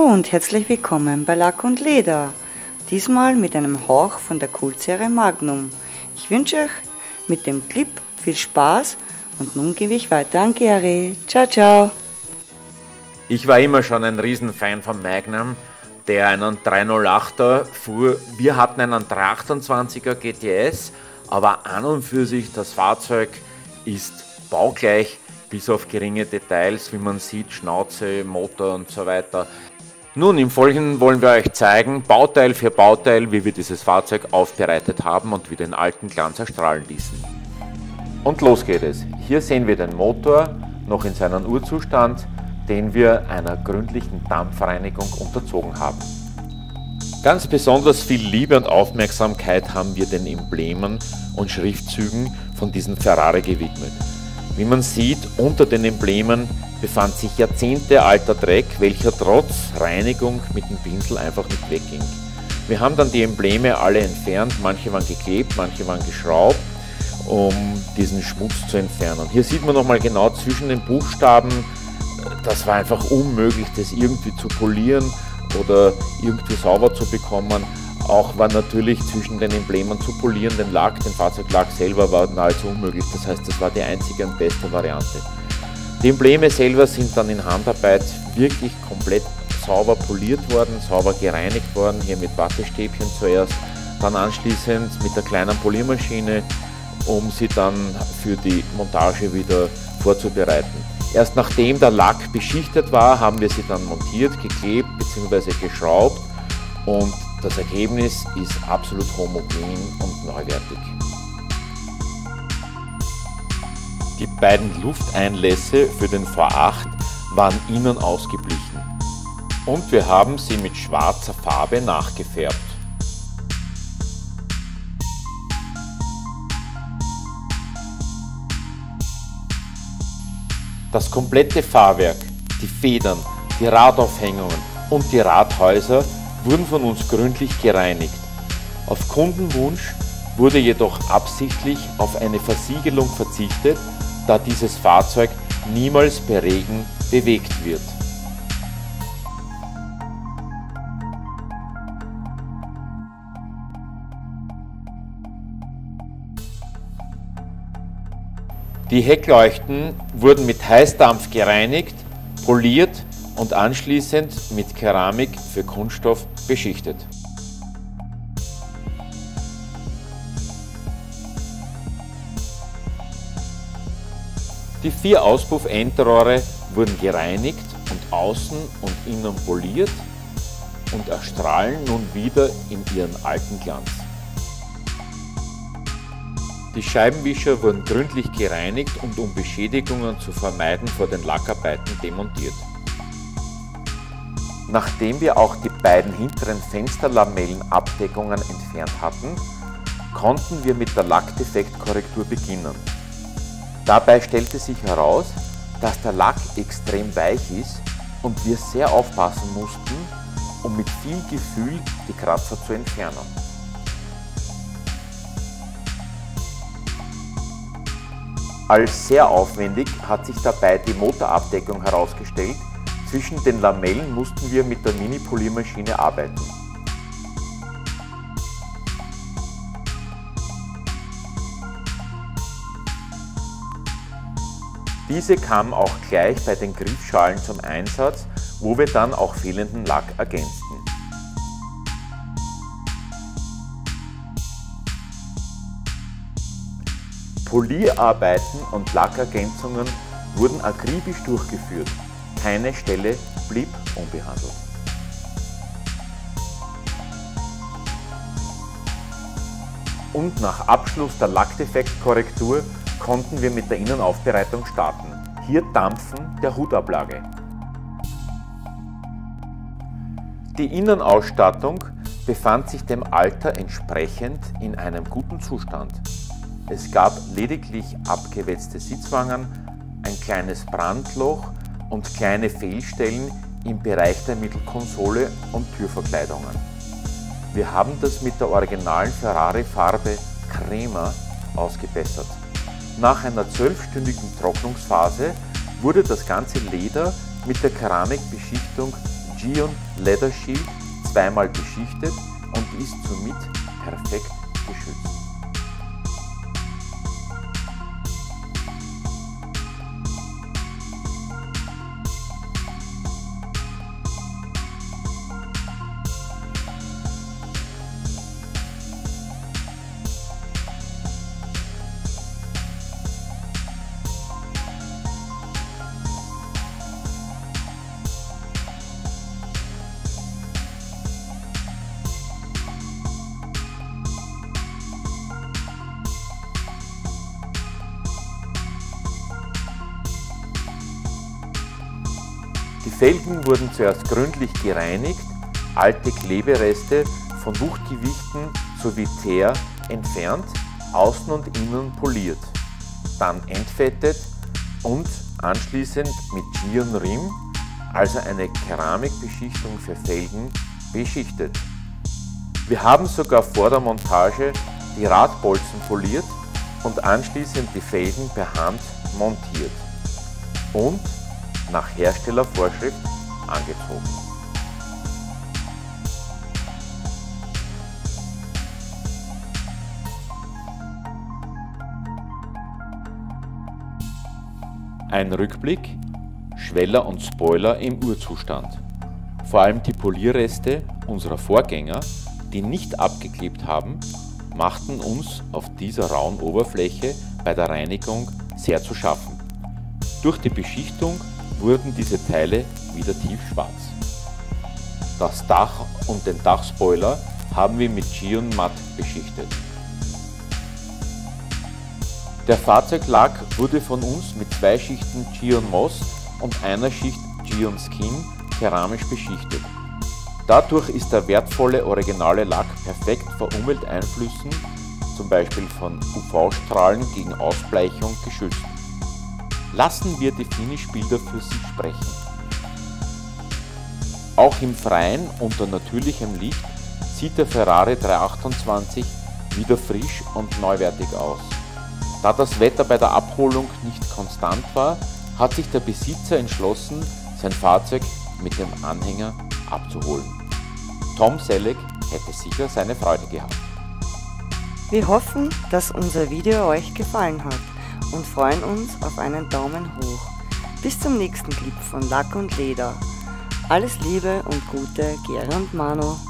und herzlich willkommen bei Lack und Leder. Diesmal mit einem Hauch von der Kultserie Magnum. Ich wünsche euch mit dem Clip viel Spaß und nun gebe ich weiter an Gary. Ciao, ciao. Ich war immer schon ein Riesenfan von Magnum, der einen 308er fuhr. Wir hatten einen 328er GTS, aber an und für sich das Fahrzeug ist baugleich, bis auf geringe Details, wie man sieht, Schnauze, Motor und so weiter. Nun, im Folgenden wollen wir euch zeigen, Bauteil für Bauteil, wie wir dieses Fahrzeug aufbereitet haben und wie den alten Glanz erstrahlen ließen. Und los geht es. Hier sehen wir den Motor, noch in seinem Urzustand, den wir einer gründlichen Dampfreinigung unterzogen haben. Ganz besonders viel Liebe und Aufmerksamkeit haben wir den Emblemen und Schriftzügen von diesem Ferrari gewidmet. Wie man sieht, unter den Emblemen befand sich jahrzehntealter Dreck, welcher trotz Reinigung mit dem Pinsel einfach nicht wegging. Wir haben dann die Embleme alle entfernt, manche waren geklebt, manche waren geschraubt, um diesen Schmutz zu entfernen. Hier sieht man nochmal genau zwischen den Buchstaben, das war einfach unmöglich, das irgendwie zu polieren oder irgendwie sauber zu bekommen. Auch war natürlich zwischen den Emblemen zu polieren, den Fahrzeuglack selber war nahezu unmöglich, das heißt, das war die einzige und beste Variante. Die Embleme selber sind dann in Handarbeit wirklich komplett sauber poliert worden, sauber gereinigt worden, hier mit Wattestäbchen zuerst, dann anschließend mit der kleinen Poliermaschine, um sie dann für die Montage wieder vorzubereiten. Erst nachdem der Lack beschichtet war, haben wir sie dann montiert, geklebt bzw. geschraubt und das Ergebnis ist absolut homogen und neuwertig. Die beiden Lufteinlässe für den V8 waren innen ausgeblichen und wir haben sie mit schwarzer Farbe nachgefärbt. Das komplette Fahrwerk, die Federn, die Radaufhängungen und die Radhäuser wurden von uns gründlich gereinigt. Auf Kundenwunsch wurde jedoch absichtlich auf eine Versiegelung verzichtet, da dieses Fahrzeug niemals bei Regen bewegt wird. Die Heckleuchten wurden mit Heißdampf gereinigt, poliert und anschließend mit Keramik für Kunststoff beschichtet. Die 4 Auspuff-Endrohre wurden gereinigt und außen und innen poliert und erstrahlen nun wieder in ihren alten Glanz. Die Scheibenwischer wurden gründlich gereinigt und um Beschädigungen zu vermeiden vor den Lackarbeiten demontiert. Nachdem wir auch die beiden hinteren Fensterlamellenabdeckungen entfernt hatten, konnten wir mit der Lackdefektkorrektur beginnen. Dabei stellte sich heraus, dass der Lack extrem weich ist und wir sehr aufpassen mussten, um mit viel Gefühl die Kratzer zu entfernen. Als sehr aufwendig hat sich dabei die Motorabdeckung herausgestellt. Zwischen den Lamellen mussten wir mit der Mini-Poliermaschine arbeiten. Diese kam auch gleich bei den Griffschalen zum Einsatz, wo wir dann auch fehlenden Lack ergänzten. Polierarbeiten und Lackergänzungen wurden akribisch durchgeführt. Keine Stelle blieb unbehandelt. Und nach Abschluss der Lackdefektkorrektur konnten wir mit der Innenaufbereitung starten. Hier Dampfen der Hutablage. Die Innenausstattung befand sich dem Alter entsprechend in einem guten Zustand. Es gab lediglich abgewetzte Sitzwangen, ein kleines Brandloch und kleine Fehlstellen im Bereich der Mittelkonsole und Türverkleidungen. Wir haben das mit der originalen Ferrari-Farbe Crema ausgebessert. Nach einer 12-stündigen Trocknungsphase wurde das ganze Leder mit der Keramikbeschichtung Gion Leather Shield zweimal beschichtet und ist somit perfekt geschützt. Die Felgen wurden zuerst gründlich gereinigt, alte Klebereste von Wuchtgewichten sowie Teer entfernt, außen und innen poliert, dann entfettet und anschließend mit Gion Rim, also eine Keramikbeschichtung für Felgen, beschichtet. Wir haben sogar vor der Montage die Radbolzen poliert und anschließend die Felgen per Hand montiert und nach Herstellervorschrift angezogen. Ein Rückblick: Schweller und Spoiler im Urzustand. Vor allem die Polierreste unserer Vorgänger, die nicht abgeklebt haben, machten uns auf dieser rauen Oberfläche bei der Reinigung sehr zu schaffen. Durch die Beschichtung wurden diese Teile wieder tiefschwarz. Das Dach und den Dachspoiler haben wir mit Gion Matt beschichtet. Der Fahrzeuglack wurde von uns mit 2 Schichten Gion Moss und einer Schicht Gion Skin keramisch beschichtet. Dadurch ist der wertvolle originale Lack perfekt vor Umwelteinflüssen, zum Beispiel von UV-Strahlen gegen Ausbleichung, geschützt. Lassen wir die Finish-Bilder für sich sprechen. Auch im Freien unter natürlichem Licht sieht der Ferrari 328 wieder frisch und neuwertig aus. Da das Wetter bei der Abholung nicht konstant war, hat sich der Besitzer entschlossen, sein Fahrzeug mit dem Anhänger abzuholen. Tom Selleck hätte sicher seine Freude gehabt. Wir hoffen, dass unser Video euch gefallen hat und freuen uns auf einen Daumen hoch. Bis zum nächsten Clip von Lack und Leder. Alles Liebe und Gute, Gere und Manu.